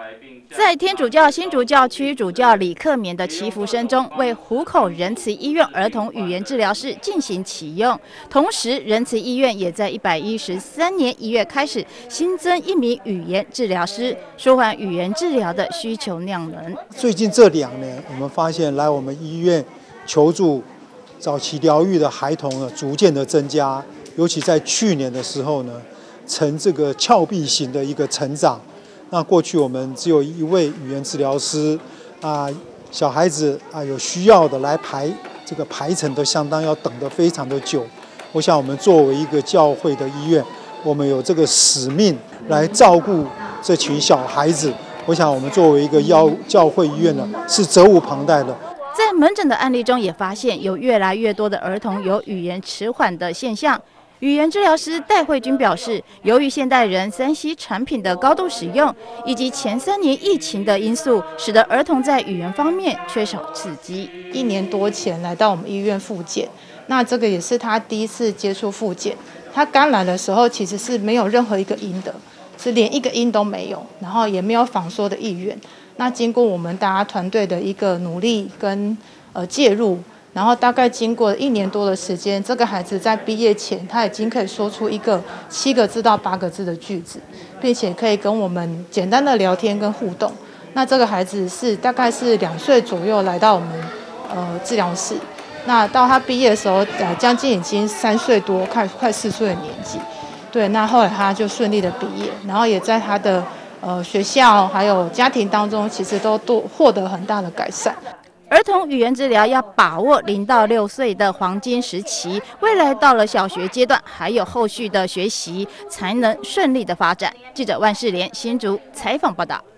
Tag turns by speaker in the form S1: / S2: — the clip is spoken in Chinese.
S1: 在天主教新竹教区主教李克勉的祈福声中，为湖口仁慈医院儿童语言治疗室进行启用。同时，仁慈医院也在113年1月开始新增1名语言治疗师，舒缓语言治疗的需求量能。
S2: 最近这2年，我们发现来我们医院求助早期疗愈的孩童呢，逐渐的增加，尤其在去年的时候呢，呈这个峭壁型的一个成长。那过去我们只有1位语言治疗师小孩子有需要的来这个排程都相当要等得非常的久。我想我们作为一个教会的医院，我们有这个使命来照顾这群小孩子。我想我们作为一个教会医院呢，是责无旁贷的。
S1: 在门诊的案例中，也发现有越来越多的儿童有语言迟缓的现象。语言治疗师戴慧君表示，由于现代人3C 产品的高度使用，以及前3年疫情的因素，使得儿童在语言方面缺少刺激。
S3: 1年多前来到我们医院复健，那这个也是他第一次接触复健。他刚来的时候其实是没有任何一个音的，是连一个音都没有，然后也没有仿说的意愿。那经过我们大家团队的一个努力跟介入。然后大概经过1年多的时间，这个孩子在毕业前，他已经可以说出一个7个字到8个字的句子，并且可以跟我们简单的聊天跟互动。那这个孩子大概是2岁左右来到我们治疗室，那到他毕业的时候，将近已经3岁多，快4岁的年纪。对，那后来他就顺利的毕业，然后也在他的学校还有家庭当中，其实都获得很大的改善。
S1: 儿童语言治疗要把握0到6岁的黄金时期，未来到了小学阶段，还有后续的学习，才能顺利的发展。记者万世莲新竹采访报道。